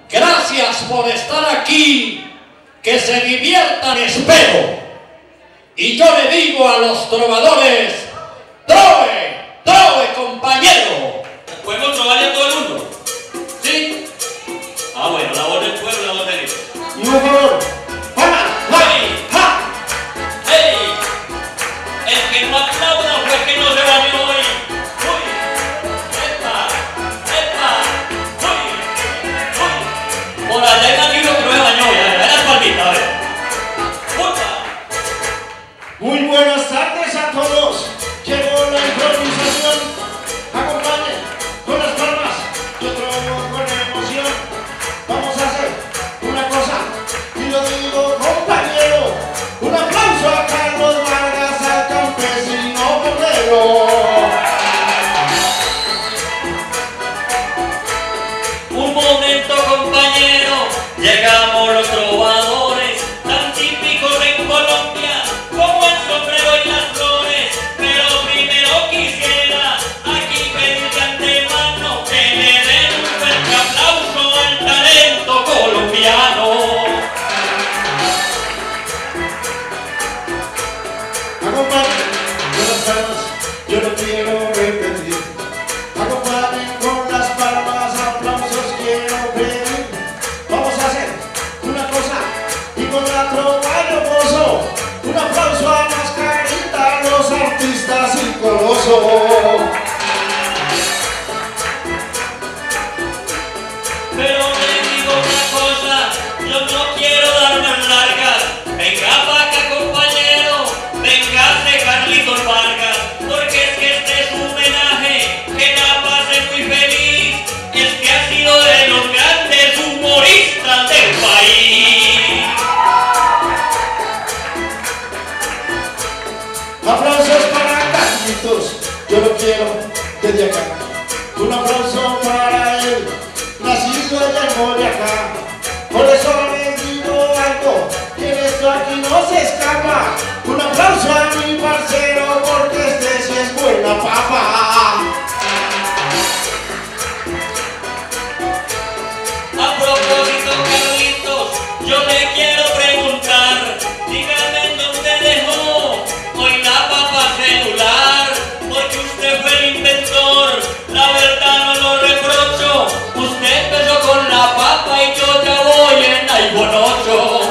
Gracias por estar aquí, que se diviertan, espero. Y yo le digo a los trovadores, ¡trove, trove, compañero! ¿Podemos trovarle a todo el mundo? ¿Sí? Ah, bueno, la voz del pueblo, la voz del hijo. Y por favor, ¡Hey! ¡Ja! ¡Hey! El que no aplauda fue que no se bañó hoy. ¡Uy! ¡Epa! ¡Epa! ¡Uy! ¡Uy! Por allá hay un amigo que no se bañó, ya, la palmita, a ver. ¡Puta! Muy buenas tardes a todos. Llegó la improvisación. Acompañen con las palmas. Yo trovo con emoción. Vamos a hacer una cosa y lo digo, compañero. Un aplauso a Carlos Vargas, al campesino obrero. Un momento, compañero, llegamos los trovadores, tan típicos en Colombia como el sombrero y las flores. Pero primero quisiera aquí pedir de antemano que le den un fuerte aplauso al talento colombiano. Acompañen con las palmas, yo no quiero repetir. Acompañen con las palmas, aplausos quiero pedir. Vamos a hacer una cosa y con la trova yo gozo. Un aplauso a Mascarita, los artistas y Coloso. Pero le digo una cosa, yo no quiero dar unas largas. Venga pa' acá, compañero, véngase Carlitos Vargas, porque es que este es un homenaje que la pase muy feliz. Es que ha sido de los grandes humoristas del país. Aplausos para Carlitos, yo lo quiero desde acá. Un aplauso para él, nacido en Boyacá. Por eso les digo algo, que esto aquí no se escapa. Un aplauso a mi parcero, porque este sí es buena papa. A propósito, Carlitos, yo le quiero preguntar, dígame en dónde dejó hoy la papa celular, porque usted fue el inventor, la verdad no lo reprocho, usted empezó con la papa y yo ya voy en iPhone 8.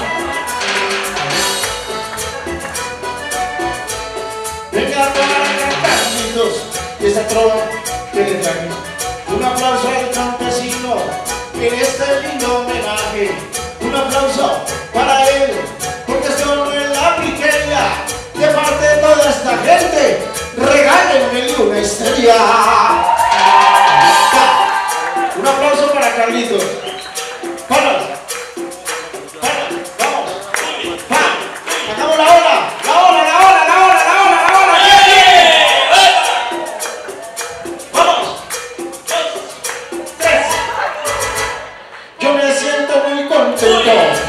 Venga para Carlitos, y esta trova que le traje. Un aplauso al campesino en este lindo homenaje. Un aplauso para él, porque esto no es la piquería. De parte de toda esta gente, regálenme una estrella. Un aplauso para Carlitos. ¡Paras! ¡Paras! ¡Vamos! ¡Va! ¡Sacamos la hora! ¡La hora! ¡La hora! ¡La hora! ¡La hora! ¡La hora! ¡Vamos! 2, 3. Yo me siento muy contento.